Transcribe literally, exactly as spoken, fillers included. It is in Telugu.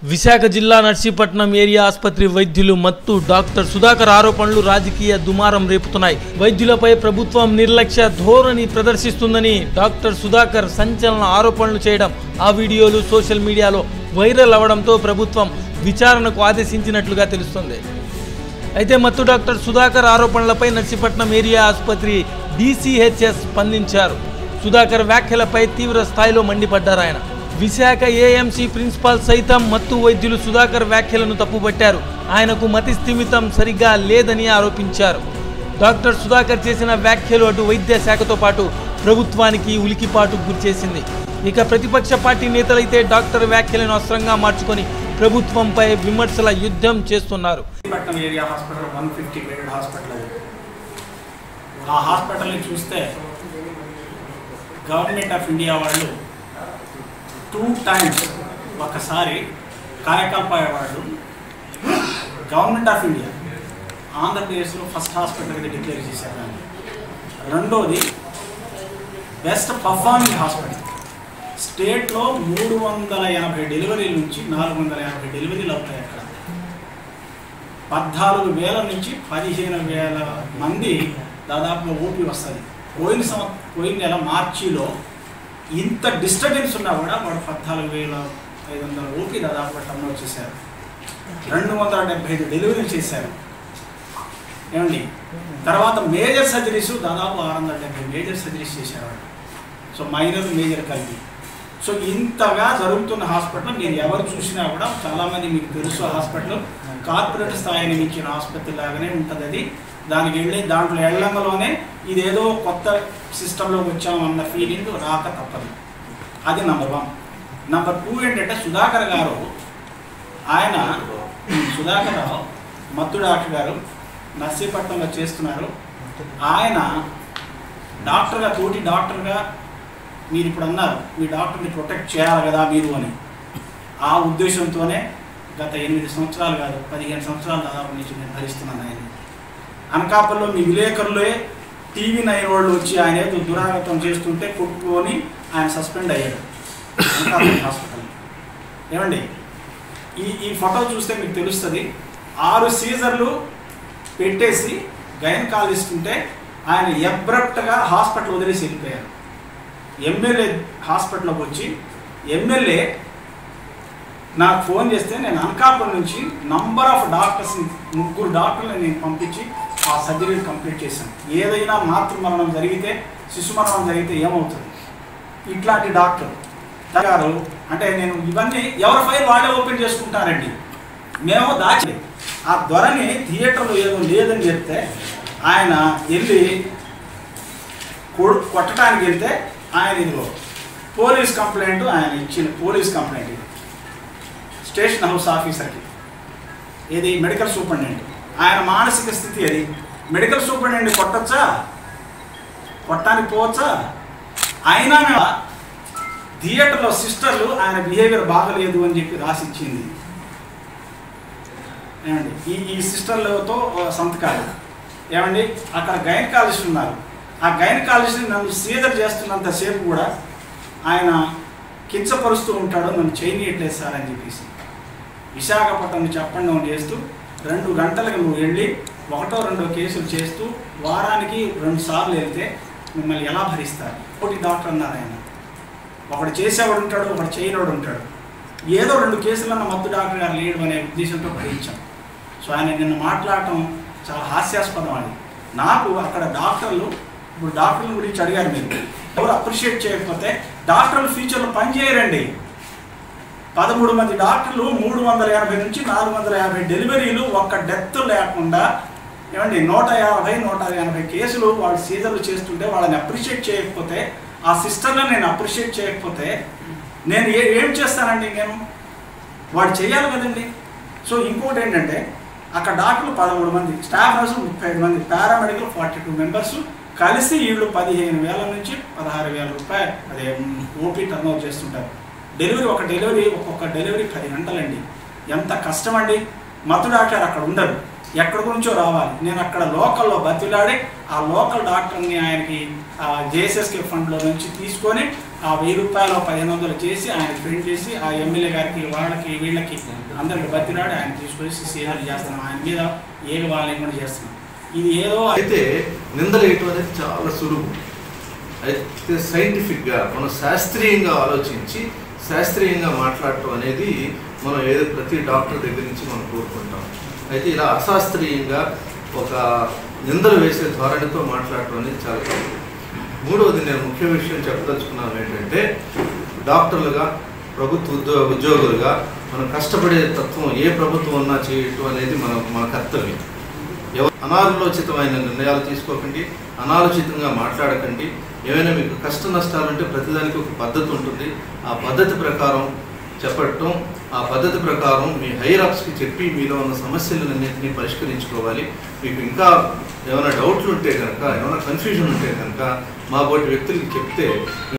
విశాఖ జిల్లా నర్సీపట్నం ఏరియా ఆసుపత్రి వైద్యులు మత్తు డాక్టర్ సుధాకర్ ఆరోపణలు రాజకీయ దుమారం రేపుతున్నాయి. వైద్యులపై ప్రభుత్వం నిర్లక్ష్య ధోరణి ప్రదర్శిస్తుందని డాక్టర్ సుధాకర్ సంచలన ఆరోపణలు చేయడం, ఆ వీడియోలు సోషల్ మీడియాలో వైరల్ అవడంతో ప్రభుత్వం విచారణకు ఆదేశించినట్లుగా తెలుస్తోంది. అయితే మత్తు డాక్టర్ సుధాకర్ ఆరోపణలపై నర్సీపట్నం ఏరియా ఆసుపత్రి డీసీహెచ్ఎస్ స్పందించారు. సుధాకర్ వ్యాఖ్యలపై తీవ్ర స్థాయిలో మండిపడ్డారు ఆయన. విశాఖ ఏఎంసీ ప్రిన్సిపాల్ సైతం మత్తు వైద్యులు సుధాకర్ వ్యాఖ్యలను తప్పుపట్టారు. ఆయనకు మతి స్థిమితం సరిగ్గా లేదని ఆరోపించారు. డాక్టర్ సుధాకర్ చేసిన వ్యాఖ్యలు అటు వైద్య శాఖతో పాటు ప్రభుత్వానికి ఉలికిపాటు గురిచేసింది. ఇక ప్రతిపక్ష పార్టీ నేతలైతే డాక్టర్ వ్యాఖ్యలను అస్త్రంగా మార్చుకొని ప్రభుత్వంపై విమర్శల యుద్ధం చేస్తున్నారు. Area hospital one fifty bed hospital. ఆ హాస్పిటల్ని చూస్తే గవర్నమెంట్ ఆఫ్ ఇండియా వాళ్ళు టూ టైమ్స్ ఒకసారి Kayakalp award government of India ఆంధ్రప్రదేశ్లో ఫస్ట్ హాస్పిటల్గా డిక్లేర్ చేశారు. దాన్ని రెండోది బెస్ట్ పర్ఫార్మింగ్ హాస్పిటల్. స్టేట్లో మూడు వందల ఎనభై డెలివరీల నుంచి నాలుగు వందల యాభై డెలివరీలు అవుతాయి. అక్కడ పద్నాలుగు వేల నుంచి పదిహేను వేల మంది దాదాపుగా ఓపీ వస్తుంది. పోయిన సంవత్సరం పోయిన నెల మార్చిలో ఇంత డిస్టర్బెన్స్ ఉన్నా కూడా వాడు పద్నాలుగు వేల ఐదు వందల ఓపీ దాదాపుగా టర్న్ చేశారు. రెండు వందల డెబ్బై ఐదు డెలివరీలు చేశారు. ఏమండి, తర్వాత మేజర్ సర్జరీస్ దాదాపు ఆరు వందల డెబ్బై మేజర్ సర్జరీస్ చేశారు. సో మైనర్ మేజర్ కలిపి. సో ఇంతగా జరుగుతున్న హాస్పిటల్ మీరు ఎవరు చూసినా కూడా చాలామంది మీకు తెలుసు, హాస్పిటల్ కార్పొరేట్ స్థాయిని మించిన ఆసుపత్రి లాగానే ఉంటుంది. అది దానికి వెళ్ళి దాంట్లో వెళ్ళంలోనే ఇదేదో కొత్త సిస్టంలోకి వచ్చామన్న ఫీలింగ్ రాక తప్పదు. అది నెంబర్ వన్. నెంబర్ టూ ఏంటంటే సుధాకర్ గారు, ఆయన సుధాకర్ రావు మత్తు డాక్టర్ గారు నర్సీపట్నంలో చేస్తున్నారు. ఆయన డాక్టర్గా, తోటి డాక్టర్గా మీరు ఇప్పుడు అన్నారు మీ డాక్టర్ని ప్రొటెక్ట్ చేయాలి కదా మీరు అని. ఆ ఉద్దేశంతోనే గత ఎనిమిది సంవత్సరాలు కాదు పదిహేను సంవత్సరాలు దాదాపు నుంచి నేను భరిస్తున్నాను. ఆయన అనకాపల్లిలో మీ విలేకరులే టీవీ నైన్ వాళ్ళు వచ్చి ఆయన ఏదో దురాగతం చేస్తుంటే కొట్టుకొని ఆయన సస్పెండ్ అయ్యాడు అనకాపల్లి హాస్పిటల్. ఏమండి, ఈ ఈ ఫోటో చూస్తే మీకు తెలుస్తుంది. ఆరు సీజర్లు పెట్టేసి గైనకాలజిస్ట్ ఉంటే ఆయన అబ్రప్ట్గా హాస్పిటల్ వదిలేసి వెళ్ళిపోయారు. ఎమ్మెల్యే హాస్పిటల్లోకి వచ్చి ఎమ్మెల్యే నాకు ఫోన్ చేస్తే నేను అనకాపల్లి నుంచి నంబర్ ఆఫ్ డాక్టర్స్ని ముగ్గురు డాక్టర్ని నేను పంపించి ఆ సర్జరీ కంప్లీట్ చేశాను. ఏదైనా మాతృమరణం జరిగితే, శిశు మరణం జరిగితే ఏమవుతుంది? ఇట్లాంటి డాక్టర్ గారు అంటే నేను ఇవన్నీ ఎవరి ఫైల్ వాళ్ళే ఓపెన్ చేసుకుంటారండి. మేము దాచి ఆ ధ్వరని థియేటర్లో ఏదో లేదని చెప్తే ఆయన వెళ్ళి కొట్టడానికి వెళ్తే ఆయన ఇదిగో పోలీస్ కంప్లైంట్ ఆయన ఇచ్చిన పోలీస్ కంప్లైంట్ ఇది స్టేషన్ హౌస్ ఆఫీసర్కి, ఇది మెడికల్ సూపరింటెండెంట్. ఆయన మానసిక స్థితి అది. మెడికల్ సూపరింటెండెంట్ కొట్టచ్చా, కొట్టడానికి పోవచ్చా? అయినా థియేటర్లో సిస్టర్లు ఆయన బిహేవియర్ బాగలేదు అని చెప్పి రాసిచ్చింది. ఏమండి, ఈ ఈ సిస్టర్లతో సంతకాలు. ఏమండి, అక్కడ గైనకాలజిస్ట్ ఉన్నారు. ఆ గైనకాలజిస్ట్ని నన్ను సీజర్ చేస్తున్నంతసేపు కూడా ఆయన కించపరుస్తూ ఉంటాడు, నన్ను చేయనీయట్లేదు సార్ అని చెప్పేసి. విశాఖపట్నం చెప్పండి చేస్తూ రెండు గంటలకు నువ్వు వెళ్ళి ఒకటో రెండో కేసులు చేస్తూ వారానికి రెండు సార్లు వెళ్తే మిమ్మల్ని ఎలా భరిస్తారు? ఒకటి డాక్టర్ అన్నారు ఆయన. ఒకడు చేసేవాడు ఉంటాడు, ఒకడు చేయనివాడు ఉంటాడు. ఏదో రెండు కేసులన్న మత్తు డాక్టర్ గారు లేడు అనే ఉద్దేశంతో భరించాం. సో ఆయన నిన్న మాట్లాడటం చాలా హాస్యాస్పదం. అది నాకు అక్కడ డాక్టర్లు, ఇప్పుడు డాక్టర్ల గురించి అడిగారు మీరు, ఎవరు అప్రిషియేట్ చేయకపోతే డాక్టర్లు ఫ్యూచర్లో పనిచేయరండి. పదమూడు మంది డాక్టర్లు మూడు వందల ఎనభై నుంచి నాలుగు వందల యాభై డెలివరీలు ఒక్క డెత్ లేకుండా, ఏమండి నూట యాభై నూట ఎనభై కేసులు వాళ్ళు సీజర్లు చేస్తుంటే వాళ్ళని అప్రిషియేట్ చేయకపోతే, ఆ సిస్టర్లను నేను అప్రిషియేట్ చేయకపోతే నేను ఏ ఏం చేస్తానండి? నేను వాడు చేయాలి కదండి. సో ఇంకోటి ఏంటంటే అక్కడ డాక్టర్లు పదమూడు మంది, స్టాఫ్ నర్సు ముప్పై ఐదు మంది, పారామెడికల్ ఫార్టీ టూ మెంబర్స్ కలిసి వీళ్ళు పదిహేను వేల నుంచి పదహారు వేల రూపాయలు అదే ఓపీ టర్న్ ఓవర్ చేస్తుంటారు. డెలివరీ ఒక డెలివరీ ఒక్కొక్క డెలివరీ పది గంటలండి. ఎంత కష్టం అండి. మత్తు డాక్టర్ అక్కడ ఉండరు, ఎక్కడి గురించో రావాలి. నేను అక్కడ లోకల్లో బతిలాడి ఆ లోకల్ డాక్టర్ని ఆయనకి జేఎస్ఎస్కే ఫండ్లో నుంచి తీసుకొని ఆ వెయ్యి రూపాయలు పదిహేను వందలు చేసి ఆయన ప్రింట్ చేసి ఆ ఎమ్మెల్యే గారికి వాళ్ళకి వీళ్ళకి అందరికి బతిరాడు ఆయన తీసుకొచ్చి సీఆర్ చేస్తున్నాం, ఆయన మీద ఏమి వాళ్ళు లేకుండా చేస్తున్నాం. ఇది ఏదో అయితే నిందలేయటం అనేది చాలా సులువు. అయితే సైంటిఫిక్గా మనం శాస్త్రీయంగా ఆలోచించి శాస్త్రీయంగా మాట్లాడటం అనేది మనం ఏదో ప్రతి డాక్టర్ దగ్గర నుంచి మనం కోరుకుంటాం. అయితే ఇలా అశాస్త్రీయంగా ఒక నిందలు వేసే ధోరణితో మాట్లాడటం అనేది చాలా తప్పు. మూడవది నేను ముఖ్య విషయం చెప్పదలుచుకున్నాను ఏంటంటే, డాక్టర్లుగా ప్రభుత్వ ఉద్యోగ ఉద్యోగులుగా మనం కష్టపడే తత్వం ఏ ప్రభుత్వం ఉన్నా చేయటం అనేది మన మన కర్తవ్యం. అనాలోచితమైన నిర్ణయాలు తీసుకోకండి, అనాలోచితంగా మాట్లాడకండి. ఏమైనా మీకు కష్ట నష్టాలు ఉంటే ప్రతిదానికి ఒక పద్ధతి ఉంటుంది. ఆ పద్ధతి ప్రకారం చెప్పటం, ఆ పద్ధతి ప్రకారం మీ హైయర్ అప్స్కి చెప్పి మీలో ఉన్న సమస్యలన్నింటినీ పరిష్కరించుకోవాలి. మీకు ఇంకా ఏమైనా డౌట్లు ఉంటే కనుక, ఏమైనా కన్ఫ్యూజన్ ఉంటే కనుక మా బోటి వ్యక్తులకి చెప్తే